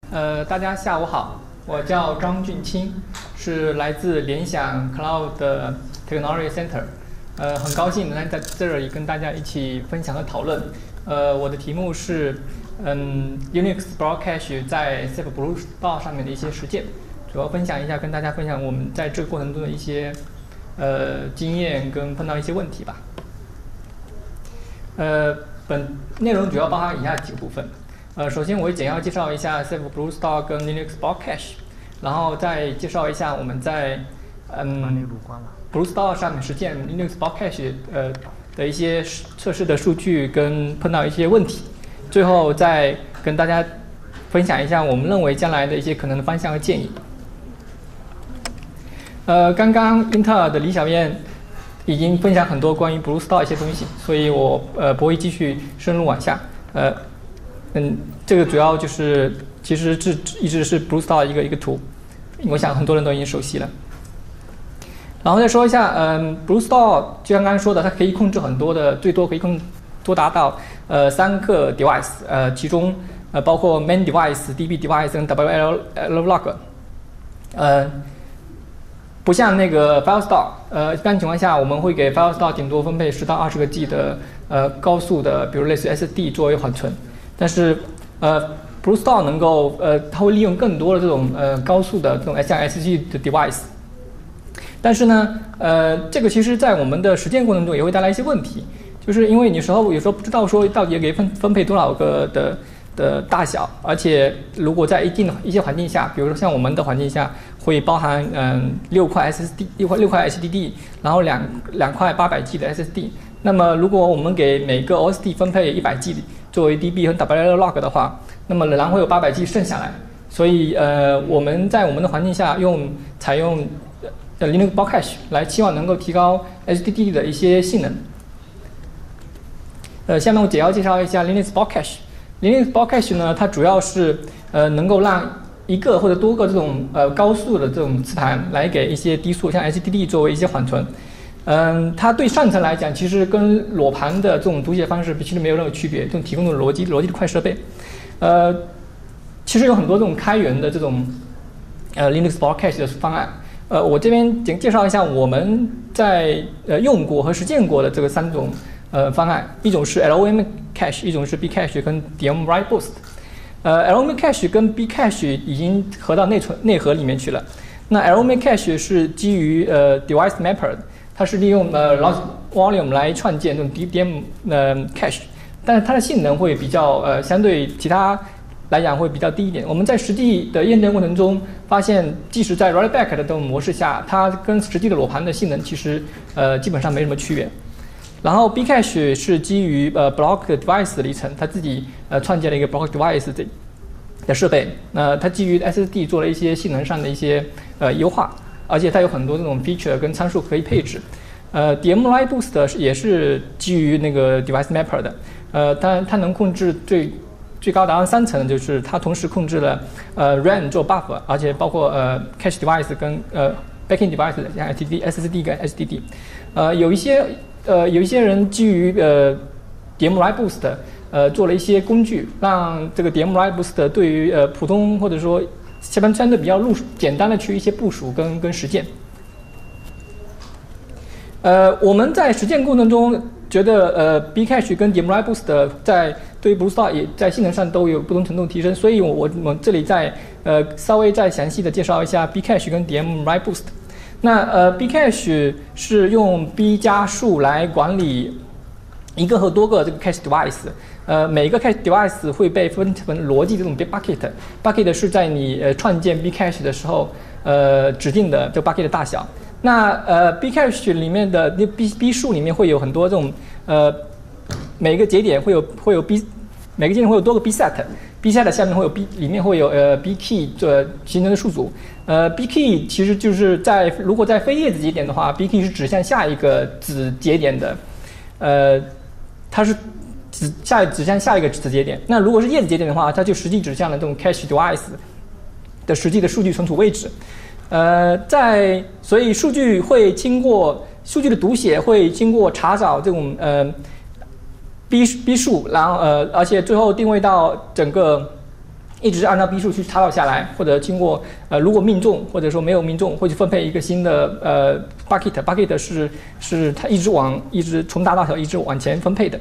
大家下午好，我叫张俊清，是来自联想 Cloud Technology Center。很高兴能在这里跟大家一起分享和讨论。我的题目是Unix Broadcache 在 Ceph BlueStore 上面的一些实践，主要分享一下，跟大家分享我们在这个过程中的一些经验跟碰到一些问题吧。本内容主要包含以下几个部分。首先我会简要介绍一下 Ceph BlueStore 跟 Linux Broadcache， 然后再介绍一下我们在BlueStore 上面实践 Linux Broadcache 的一些测试的数据跟碰到一些问题，最后再跟大家分享一下我们认为将来的一些可能的方向和建议。刚刚英特尔的李小燕已经分享很多关于 BlueStore 一些东西，所以我不会继续深入往下。这个主要就是其实一直是 BlueStore 一个图，我想很多人都已经熟悉了。然后再说一下，BlueStore 就像刚才说的，它可以控制很多的，最多可以多达到3个 device， 其中包括 main device、DB device 跟 WLLog。不像那个 FileStore， 一般情况下我们会给 FileStore 顶多分配10到20个 G 的高速的，比如类似 SD 作为缓存。但是BlueStore 能够它会利用更多的这种高速的这种像 SSD 的 device。但是呢，这个其实在我们的实践过程中也会带来一些问题，就是因为有时候不知道说到底给分配多少个的大小，而且如果在一些环境下，比如说像我们的环境下，会包含6块 SSD、6块 HDD， 然后两块800G 的 SSD。那么如果我们给每个 OSD 分配100G 作为 DB 和 WLLog 的话，那么仍然会有800G 剩下来。所以我们在我们的环境下采用Linux Broadcache 来期望能够提高 HDD 的一些性能。下面我简要介绍一下 Linux Broadcache。Linux Broadcache 呢，它主要是能够让一个或者多个这种高速的这种磁盘来给一些低速像 HDD 作为一些缓存。它对上层来讲，其实跟裸盘的这种读写方式其实没有任何区别，这种提供的逻辑的快设备。其实有很多这种开源的这种Linux Broadcache 的方案。我这边介绍一下我们在用过和实践过的这个3种方案，一种是 LOM Cache， 一种是 Bcache 跟 DM Write Boost。LOM Cache 跟 Bcache 已经合到内核里面去了。那 LOM Cache 是基于Device Mapper， 它是利用large volume 来创建这种 DM Cache， 但是它的性能会比较相对其他来讲会比较低一点。我们在实际的验证过程中发现，即使在 Write Back 的这种模式下，它跟实际的裸盘的性能其实基本上没什么区别。然后 Bcache 是基于Block Device 的一层，它自己创建了一个 Block Device 的设备。它基于 SSD 做了一些性能上的一些优化，而且它有很多这种 feature 跟参数可以配置。DM Write Boost 也是基于那个 Device Mapper 的，它能控制最高达到3层，就是它同时控制了RAM 做 buffer， 而且包括Cache Device 跟Backing Device 像 SSD 跟 HDD。有一些人基于DM Write Boost 做了一些工具，让这个 DM Write Boost 对于普通或者说相对比较简单的去一些部署跟实践。我们在实践过程中觉得Bcache 跟 DM Write Boost 对于 BlueStore 也在性能上都有不同程度提升，所以我这里稍微再详细的介绍一下 Bcache 跟 DM Write Boost。那Bcache 是用 B 加数来管理一个和多个这个 cache device， 每一个 cache device 会被分成逻辑这种 bucket 是在你创建 Bcache 的时候指定的这个 bucket 的大小。那Bcache 里面的那 B 数里面会有很多这种每个节点会有 B， 每个节点会有多个 BSet。BSet 下面会有 里面会有Bkey 形成的数组。Bkey 其实就是如果在非叶子节点的话 ，Bkey 是指向下一个子节点的，它是指向下一个子节点。那如果是叶子节点的话，它就实际指向了这种 cache device 的实际的数据存储位置。所以数据的读写会经过查找这种B 数，然后而且最后定位到整个一直按照 B 数去插到下来，或者经过如果命中或者说没有命中，会去分配一个新的bucket 是它一直从大到小一直往前分配的。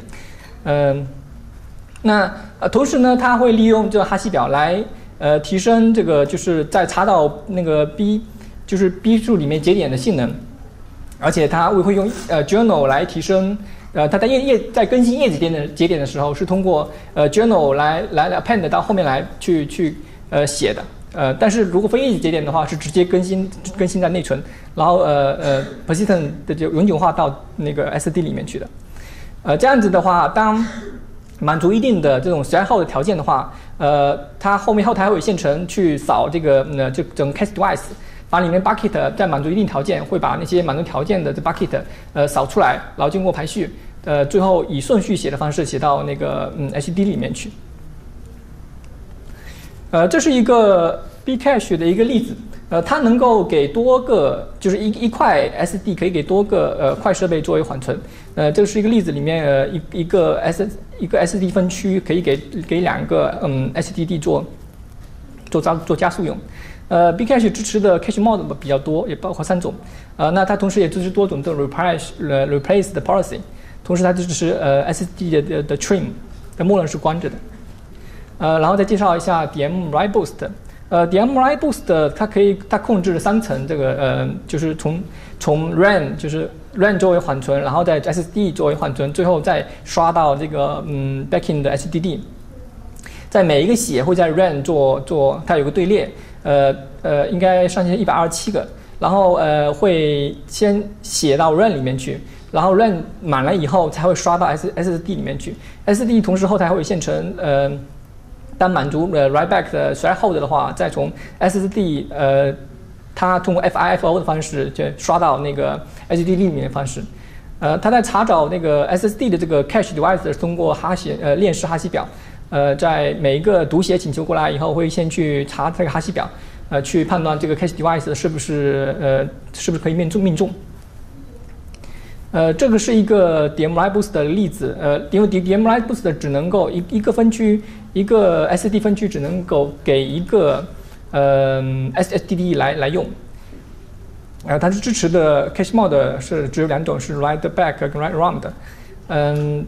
那同时呢，它会利用这个哈希表来提升这个就是在插到那个 B 数里面节点的性能，而且它会用journal 来提升。它在更新页节点的时候，是通过journal 来 append 到后面来去写的。但是如果非页节点的话，是直接更新在内存，然后persistent 的就永久化到那个 SD 里面去的。这样子的话，当满足一定的这种threshold的条件的话，它后台还会有线程去扫这个就整个 cache device。把里面 bucket 在满足一定条件，会把那些满足条件的这 bucket 扫出来，然后经过排序，最后以顺序写的方式写到那个HD 里面去。这是一个 Bcache 的一个例子，它能够给多个，就是一块 SD 可以给多个快设备作为缓存。这是一个例子里面一个 SD 分区可以给2个SSD 做加速用。Bcache 支持的 cache mode 比较多，也包括3种。那它同时也支持多种的 replace 的 policy， 同时它支持SSD 的 trim 的默认是关着的。然后再介绍一下 DM Write Boost。DM Write Boost 它控制了3层，这个就是从 RAM 就是 RAM 作为缓存，然后在 SSD 作为缓存，最后再刷到这个backing 的 HDD。在每一个写会在 RAM 做它有个队列。应该上线127个，然后会先写到 RAM 里面去，然后 RAM 满了以后才会刷到 SSD 里面去。SSD 同时后台会有线程，当满足write back 的 threshold 的话，再从 SSD 它通过 FIFO 的方式就刷到那个 HDD 里面的方式。它在查找那个 SSD 的这个 cache device 是通过链式哈希表。在每一个读写请求过来以后，会先去查这个哈希表，去判断这个 cache device 是不是可以命中。这个是一个 DM Write Boost 的例子。因为 DM Write Boost 只能够一个分区，一个 SD 分区只能够给一个SSD 来用。它是支持的 cache mode 是只有2种，是 write back 跟 write around。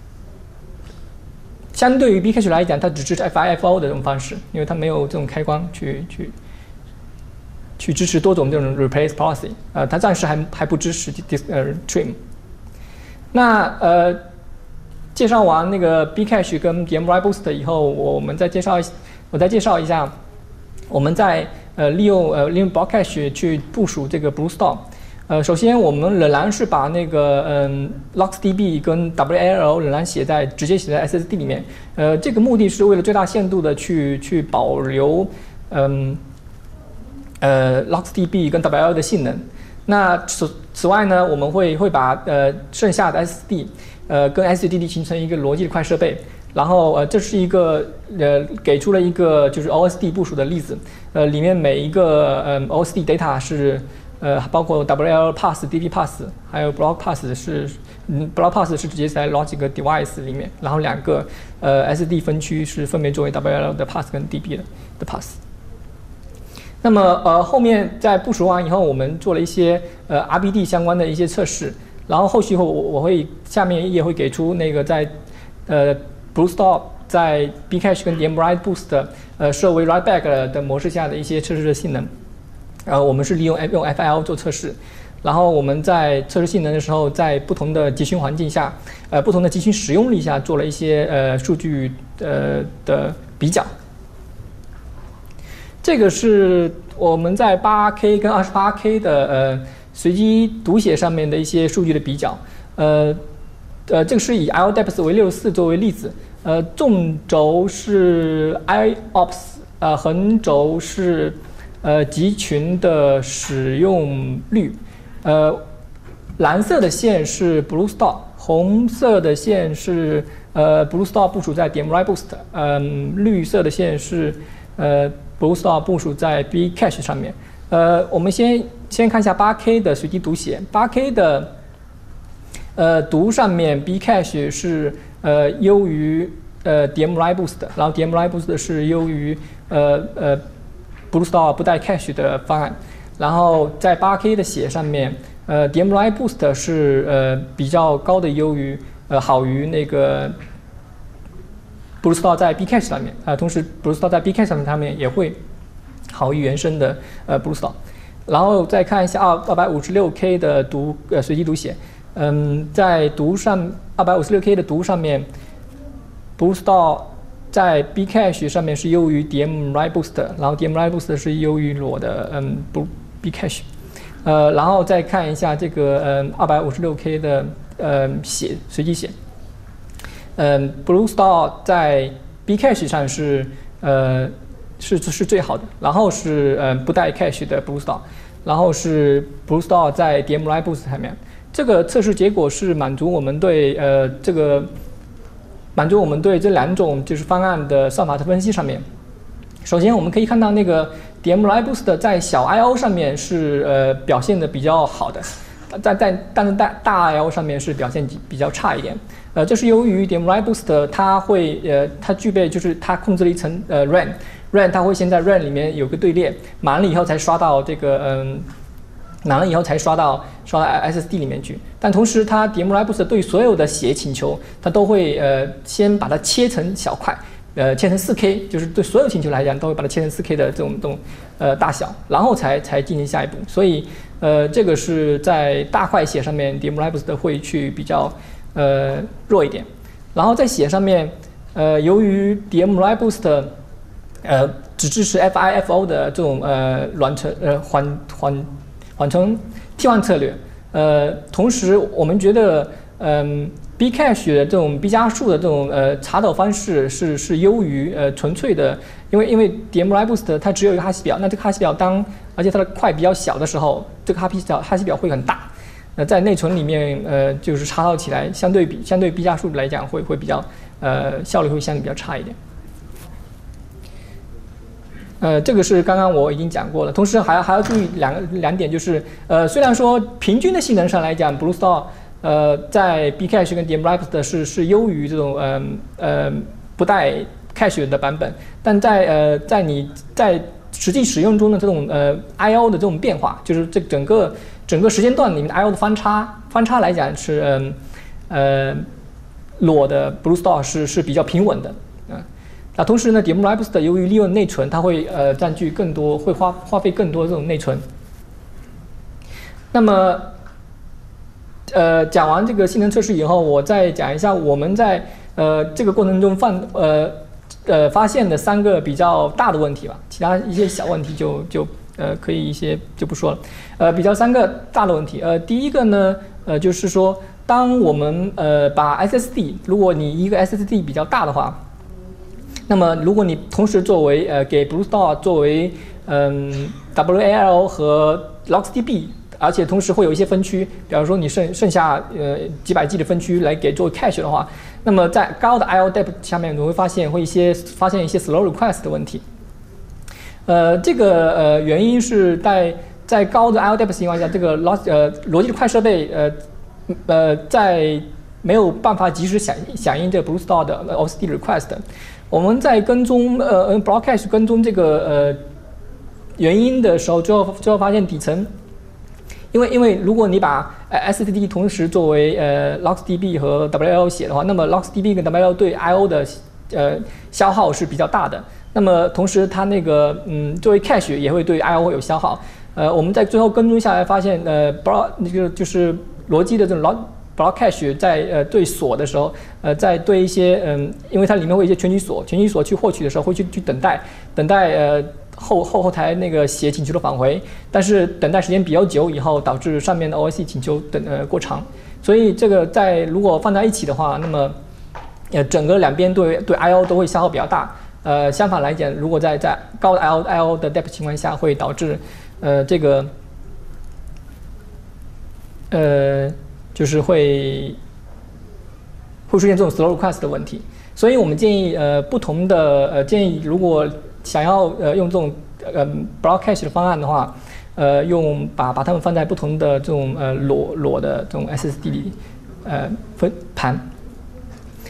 相对于 Bcache 来讲，它只支持 FIFO 的这种方式，因为它没有这种开关去支持多种这种 replace policy。它暂时还不支持trim。那介绍完那个 Bcache 跟 DM Write Boost 以后，我再介绍一下我们在利用 Bcache 去部署这个 BlueStore。首先我们仍然是把那个LocksDB 跟 WAL 仍然直接写在 SSD 里面。这个目的是为了最大限度的去保留LocksDB 跟 WAL 的性能。那此外呢，我们会把剩下的 SSD跟 SSD 形成一个逻辑的快设备。然后这是一个给出了一个就是 OSD 部署的例子。里面每一个OSD data 是包括 WL Pass、DB Pass， 还有 Block Pass Block Pass 是直接在 Logic Device 里面，然后2个SD 分区是分别作为 WL 的 Pass 跟 DB 的 Pass。那么后面在部署完以后，我们做了一些RBD 相关的一些测试，然后后续我会下面一页会给出那个在BlueStore 在 Bcache 跟 DM Write Boost 设为 Write Back 的模式下的一些测试的性能。我们是用 FIL 做测试，然后我们在测试性能的时候，在不同的集群环境下，不同的集群使用率下做了一些数据的比较。这个是我们在 8K 跟 28K 的随机读写上面的一些数据的比较。这个是以 IODEPS 为64作为例子，纵轴是 IOPS， 横轴是集群的使用率。蓝色的线是 BlueStore， 红色的线是BlueStore 部署在 DM Write Boost， 绿色的线是BlueStore 部署在 Bcache 上面。我们先看一下 8K 的随机读写。8K 的读上面 Bcache 是优于 DMRI Boost， 然后 DMRI Boost 是优于BlueStore 不带 cache 的方案。然后在 8K 的写上面，DMRI Boost 是比较高的优于好于那个 BlueStore 在 Bcache 上面同时 BlueStore 在 Bcache 上面也会好于原生的BlueStore。然后再看一下256K 的随机读写，在256K 的读上面 ，BlueStore 在 Bcache 上面是优于 DMRI Boost， 然后 DMRI Boost 是优于裸的Bcache。然后再看一下这个256K 的随机写，BlueStore 在 Bcache 上是最好的，然后是不带 cache 的 BlueStore， 然后是 BlueStore 在 DMRI Boost 上面。这个测试结果是满足我们对这两种就是方案的算法的分析上面。首先我们可以看到那个 DMRI Boost 在小 I/O 上面是表现的比较好的，但是大 I/O 上面是表现比较差一点。这是由于 DMRI Boost 它具备就是它控制了一层RAM 它会先在 RAM 里面有个队列，满了以后才刷到这个满了以后才刷到 SSD 里面去。但同时它 DMRI Boost 对所有的写请求，它都会先把它切成小块，切成 4K， 就是对所有请求来讲都会把它切成 4K 的这种大小，然后才进行下一步。所以这个是在大块写上面 DMRI Boost 会去比较弱一点。然后在写上面由于 DMRI Boost只支持 FIFO 的这种缓存替换策略。同时我们觉得Bcache 的这种 B 加速的这种查找方式是优于纯粹的，因为 DMRI Boost 它只有一个哈希表，那这个哈希表而且它的块比较小的时候，这个哈希表会很大。在内存里面就是查找起来相对 B 加速来讲会比较效率会相对比较差一点。这个是刚刚我已经讲过了，同时还要注意两点，就是虽然说平均的性能上来讲 ，BlueStore 在 Bcache 跟 DMRI Boost 是优于这种不带 cache 的版本，但在你在实际使用中的这种I/O 的这种变化，就是这整个时间段里面 I/O 的翻差来讲是裸的 BlueStore 是比较平稳的那同时呢 ，DMRI Boost 由于利用内存，它会占据更多，会花费更多这种内存。那么讲完这个性能测试以后，我再讲一下我们在这个过程中发现的3个比较大的问题吧，其他一些小问题就可以一些就不说了。比较3个大的问题，第一个呢，就是说，当我们把 SSD， 如果你一个 SSD 比较大的话，那么如果你同时作为给 BlueStore 作为WAL 和 LocksDB， 而且同时会有一些分区，比方说你剩下几百 G 的分区来给作为 cache 的话，那么在高的 I/O depth 下面，你会发现一些 slow request 的问题。这个原因是在高的 I/O depth 情况下，这个逻辑的快设备在没有办法及时响应这个 BlueStore 的 OSD request。我们在跟踪block cache 跟踪这个原因的时候，最后发现底层，因为如果你把SSD 同时作为LocksDB 和 WL 写的话，那么 LocksDB 跟 WL 对 I/O 的消耗是比较大的。那么同时它那个作为 cache 也会对 I/O 有消耗。我们在最后跟踪下来发现那个就是逻辑的这种block cache 在对锁的时候，在对一些因为它里面会有一些全局锁去获取的时候，会去等待后台那个写请求的返回，但是等待时间比较久以后，导致上面的 OSC 请求过长，所以这个如果放在一起的话，那么整个两边对 I/O 都会消耗比较大。相反来讲，如果在高的 I/O 的 depth 情况下，会导致这个就是会出现这种 slow request 的问题，所以我们建议不同的建议，如果想要用这种block cache 的方案的话，把它们放在不同的这种裸的这种 SSD 里分盘。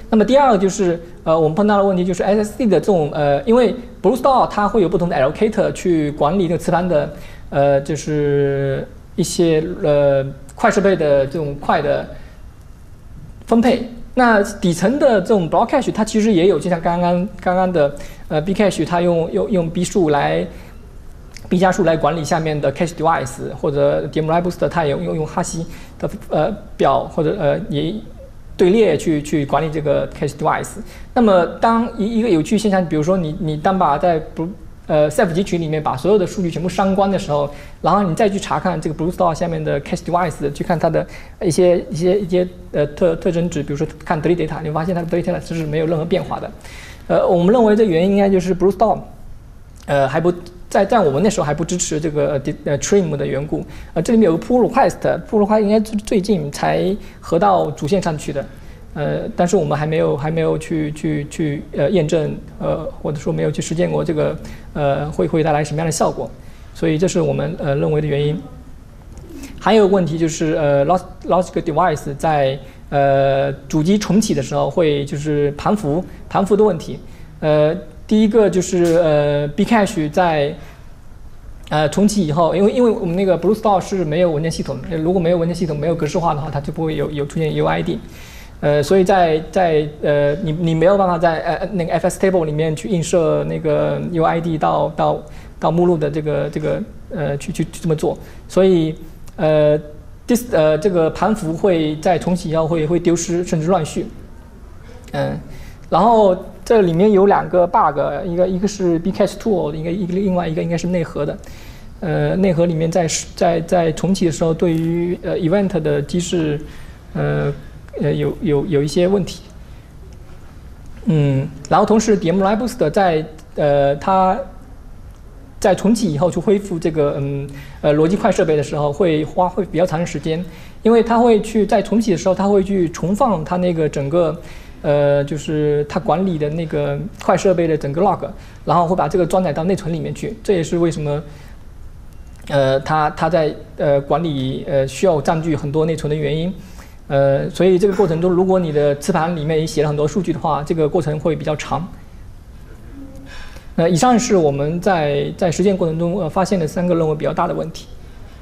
那么第二个就是我们碰到的问题就是 SSD 的这种因为 BlueStore 它会有不同的 allocator 去管理这个磁盘的就是一些快设备的这种快的分配。那底层的这种 block cache 它其实也有，就像刚刚的B cache 它用 B 加数来管理下面的 cache device， 或者 DMI booster 它也用哈希的表或者也队列去管理这个 cache device。那么当一个有趣现象，比如说你当把在Ceph 集群里面把所有的数据全部删光的时候，然后你再去查看这个 BlueStore 下面的 cache device， 去看它的一些特征值，比如说看 delete data， 你会发现它的 delete data 是没有任何变化的。我们认为这原因应该就是 BlueStore 还不在我们那时候还不支持这个trim 的缘故。这里面有个 pull request 应该最近才合到主线上去的。但是我们还没有去验证，或者说没有去实践过这个会带来什么样的效果，所以这是我们认为的原因。还有问题就是logic device 在主机重启的时候会就是盘符的问题。第一个就是B cache 在重启以后，因为我们那个 BlueStore 是没有文件系统，如果没有文件系统没有格式化的话，它就不会有出现 UID。所以在你没有办法在那个 FS table 里面去映射那个 UID 到目录的这个去这么做，所以这个盘符会在重启以后会丢失甚至乱序。然后这里面有2个 bug， 一个是 Bcache tool， 另外一个应该是内核的。内核里面在重启的时候，对于event 的机制有一些问题。然后同时 DMI booster 它在重启以后去恢复这个逻辑快设备的时候会比较长的时间，因为它会在重启的时候它会去重放它那个整个就是它管理的那个快设备的整个 log， 然后会把这个装载到内存里面去。这也是为什么它在管理需要占据很多内存的原因。所以这个过程中，如果你的磁盘里面也写了很多数据的话，这个过程会比较长。以上是我们在实践过程中发现的3个认为比较大的问题。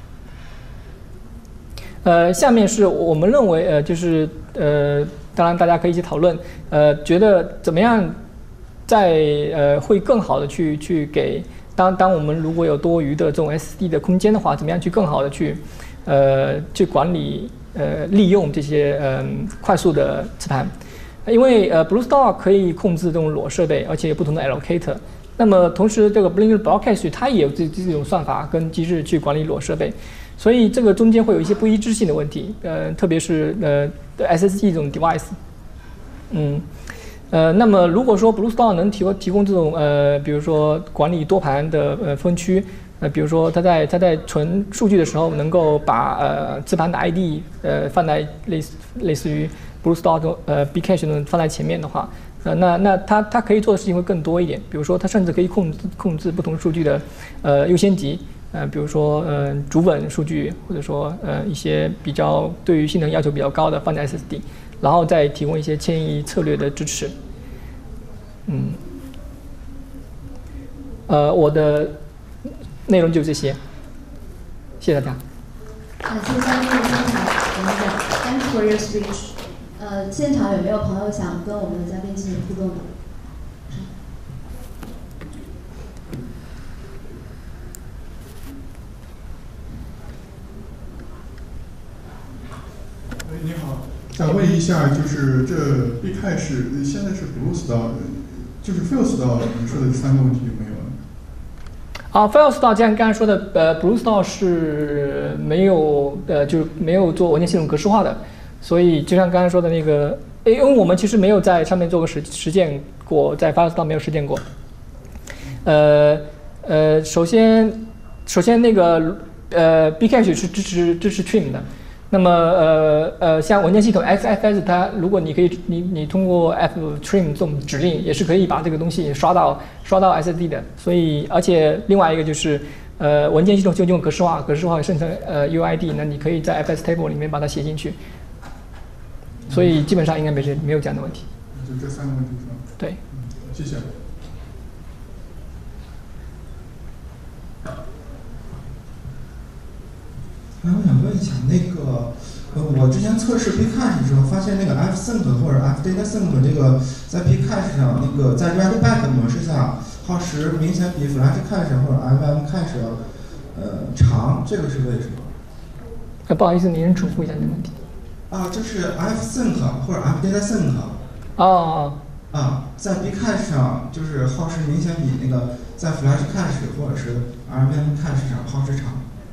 下面是我们认为就是当然大家可以一起讨论，觉得怎么样会更好的去给当我们如果有多余的这种 SD 的空间的话，怎么样去更好的去管理利用这些快速的磁盘。因为BlueStore 可以控制这种裸设备，而且有不同的 allocator。那么同时这个 Blind Block Cache 它也有这种算法跟机制去管理裸设备，所以这个中间会有一些不一致性的问题。特别是SSD 这种 device。那么如果说 BlueStore 能提供这种比如说管理多盘的分区，比如说它在存数据的时候能够把磁盘的 ID 放在类似于 BlueStore 的B cache 能放在前面的话，那它可以做的事情会更多一点。比如说它甚至可以控制不同数据的优先级，比如说主稳数据，或者说一些比较对于性能要求比较高的放在 SSD， 然后再提供一些迁移策略的支持。我的内容就这些，谢谢大家。 感谢嘉宾的精彩演讲 ，Thanks for your speech。现场有没有朋友想跟我们的嘉宾进行互动的？ 你好，想问一下，就是这B cache现在是 BlueStore， 就是 FileStore， 你说的3个问题有没有呢 ？FileStore 就像刚才说的，BlueStore 是没有就是没有做文件系统格式化的，所以就像刚才说的那个，因为我们其实没有在上面做过实践过，在 FileStore 没有实践过。首先那个B cache 是支持 trim 的。那么像文件系统 XFS 它如果你通过 ftrim 这种指令也是可以把这个东西刷到 SSD 的。所以而且另外一个就是文件系统就用格式化生成UID， 那你可以在 FS table 里面把它写进去。所以基本上应该没有这样的问题。 就这3个问题是吧？ 对。 谢谢。 我想问一下，我之前测试 Bcache 的时候，发现那个 fsync 或者 fdatasync 这个在 Bcache 上在 write back 模式下耗时明显比 flash cache 或者 mm cache 长，这个是为什么？ 不好意思，您重复一下你的问题。 就是 fsync 或者 fdatasync。在 Bcache 上就是耗时明显比那个在 flash cache 或者是 mm cache 上耗时长。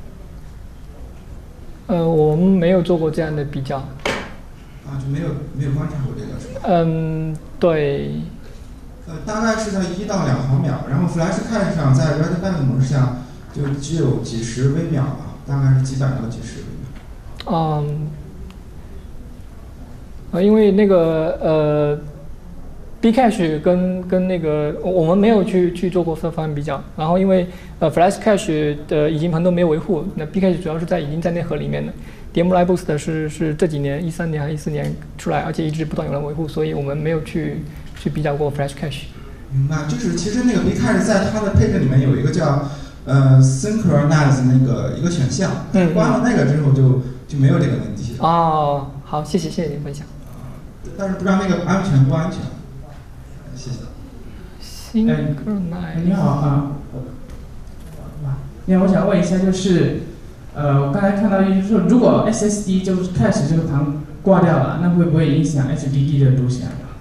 我们没有做过这样的比较。 就没有观察过这个是吧？ 对。 大概是在1到2毫秒，然后 Flash Cache 上在 Write Back 模式下就只有几十微秒吧，大概是几百到几十微秒。 因为那个Bcache 跟那个我们没有去做过方案比较，然后因为Flash Cache 的引擎盘都没有维护，那 Bcache 主要是已经在内核里面的。DMLI Boost 是这几年13年还是14年出来，而且一直不断有人维护，所以我们没有去比较过 Flash Cache。 明白，就是其实那个 Bcache 在它的配置里面有一个叫Synchronize 那个一个选项，关了那个之后就没有这个问题。 好，谢谢您分享。 但是不知道那个安全不安全？谢谢。 Synchronize。 你好你好，我想问一下，就是我刚才看到就是说，如果 SSD 就是 cache 这个盘挂掉了，那会不会影响 HDD 的读写？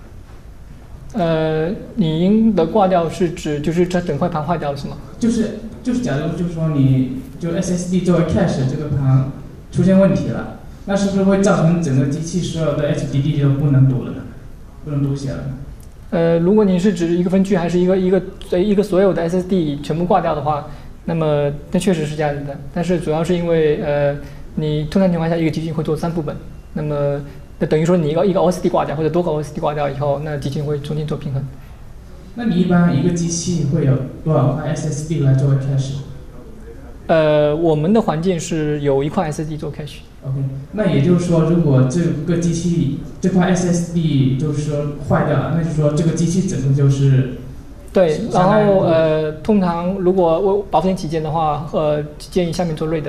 您的挂掉是指就是这整块盘坏掉了是吗？ 就是假如就是说你就 SSD 作为 cache 这个盘出现问题了，那是不是会造成整个机器所有的 HDD 都不能读了呢？不能读写了呢？ 如果你是指一个分区还是一个所有的 SSD 全部挂掉的话，那么那确实是这样子的。但是主要是因为你通常情况下一个集群会做3部分，那么等于说你一个 OSD 挂掉或者多个 OSD 挂掉以后，那集群会重新做平衡。 那你一般一个机器会有多少块 SSD 来作为 cache？ 我们的环境是有1块 SSD 做 cache。OK， 那也就是说，如果这个机器这块 SSD 就是说坏掉了，那就是说这个机器整个就是对。然后通常如果为保险起见的话，建议下面做 RAID。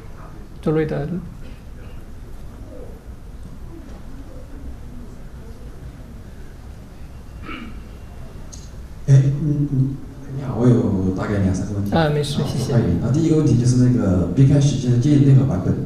你好，我有大概2、3个问题。 没事，谢谢。 第一个问题就是那个 Bcache 现在建议内核版本。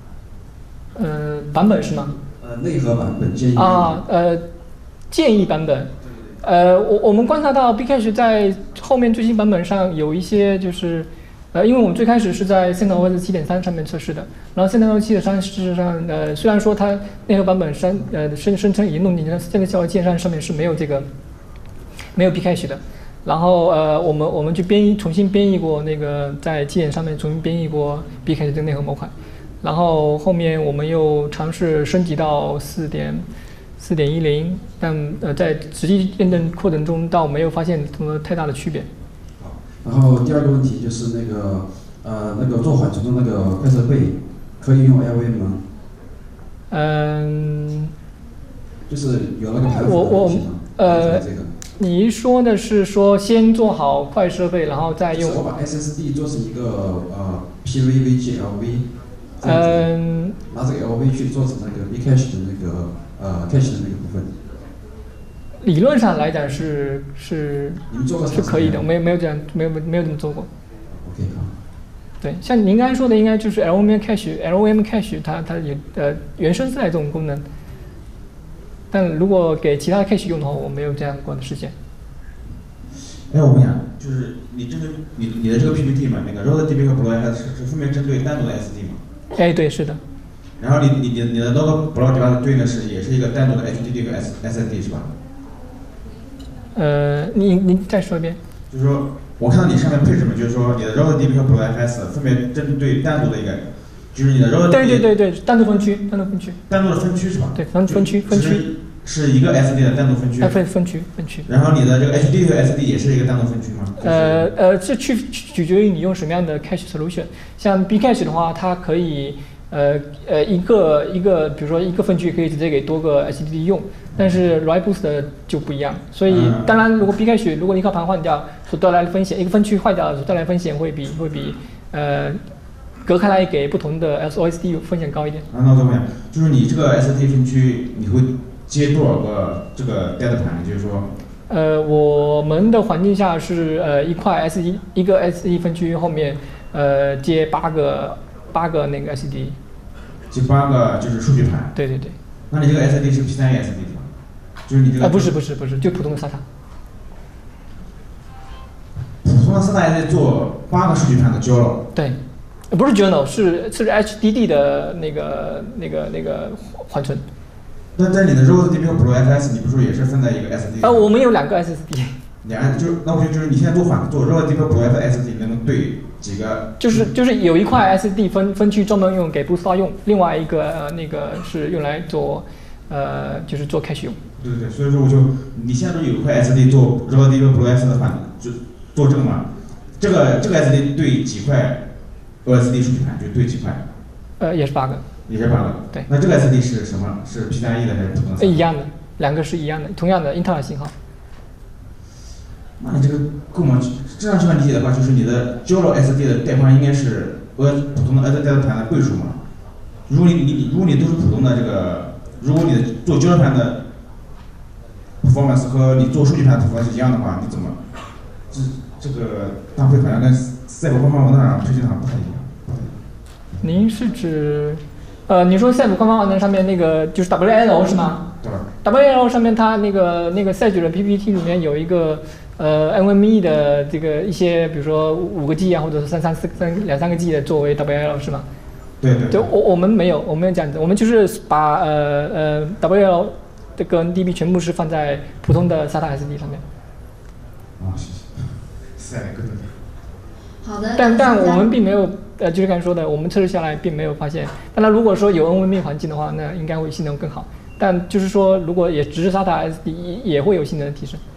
版本是吗？ 内核版本建议。 建议版本。我们观察到 Bcache 在后面最新版本上有一些就是，因为我们最开始是在 CentOS 7.3 上面测试的，然后 CentOS 7.3事实上虽然说它内核版本声称已经弄进去，但这个效果键上面是没有 Bcache 的。然后我们去重新编译过那个在机眼上面重新编译过 Bcache 这个内核模块，然后后面我们又尝试升级到4.10，但在实际验证过程中倒没有发现什么太大的区别。 好，然后第二个问题就是那个做缓存的那个快设备可以用 LVM 吗？就是有那个排伏的这个。 你说的是说先做好快设备，然后再用？ 我把 SSD 做成一个PVVGLV，拿这个 LV 去做成那个 Bcache 的那个cache 的那个部分。 理论上来讲是可以的，没有这样没有这么做过。 OK 好。 对，像您刚才说的，应该就是 LVM cache，它也原生自带这种功能。但如果给其他的 cache 用的话，我没有这样过的事件。 我问一下，就是你针对你的这个 PPT 嘛，那个 RoadDB 和 BlueStore 是分别针对单独的 SD 吗？ 对，是的。 然后你的那个 BlueStore 对应的也是一个单独的 HDD 和 SSD 是吧？ 你再说一遍。 就是说，我看到你上面配置嘛，就是说你的 RoadDB 和 BlueStore 分别针对单独的一个。就是你的 RoadDB 对，单独分区， 单独的分区是吧？ 对，分区是一个 SD 的单独分区。 分区。 然后你的这个 HDD 和 SD 也是一个单独分区吗？ 这取决于你用什么样的 cache solution。像 Bcache 的话，它可以一个，比如说一个分区可以直接给多个 SSD 用，但是 Write Boost 就不一样。所以当然，如果 B cache 如果一颗盘换掉所带来的风险，一个分区坏掉所带来的风险会比隔开来给不同的 SOSD 风险高一点。 那我再问一下，就是你这个 SSD 分区你会接多少个这个 data 盘？就是说， 我们的环境下是一个 SSD 分区后面接八个那个 SSD。 接8个就是数据盘。 对对对。 那你这个 SSD 是 P3A SSD 是吧？就是你这个。 不是，就普通的 SATA。 普通的SATA SSD 做8个数据盘的 journal。 对，不是 journal， 是 HDD 的那个缓存。 那在你的 ROSDB 和 BlueFS， 你不是也是分在一个 SSD？ 我们有2个 SSD。 那我觉得就是你现在做ROSDB 和 BlueFS SSD 能对几个？ 就是有一块 SSD 分区专门用给 BlueStore 用，另外一个那个是用来做就是做 cache 用。 对，所以说你现在不是有一块 SSD 做 ROSDB 和 BlueFS 的就做这个嘛？这个 SSD 对几块 OSD 数据盘就对几块？ 也是8个。 也是8个。 对。 那这个 SSD 是什么？是 P3A 的还是普通的？ 一样的，2个是一样的，同样的英特尔型号。 那你这个够吗？这样理解的话，就是你的 journal SSD 的带宽应该是普通的 SSD 盘的倍数嘛？如果你都是普通的这个，如果你做 journal 盘的 performance 和你做数据盘的 performance 一样的话，你怎么这个大会好像跟赛博官方网站上推荐的好像不太一样。 您是指你说赛博官方网站上面那个就是 WL 是吗？ 对。 WL 上面它那个赛局的 PPT 里面有一个NVMe 的这个一些，比如说5个 G 啊，或者是2-3个 G 的作为 WL 是吗？ 对。 我们没有这样子，我们就是把WL 的跟 DB 全部是放在普通的 SATA SD 上面。 谢谢。赛个的。 好的。 但我们并没有就是刚才说的，我们测试下来并没有发现。当然，如果说有 NVMe 环境的话，那应该会性能更好。但就是说，如果也只是 SATA SD， 也会有性能的提升。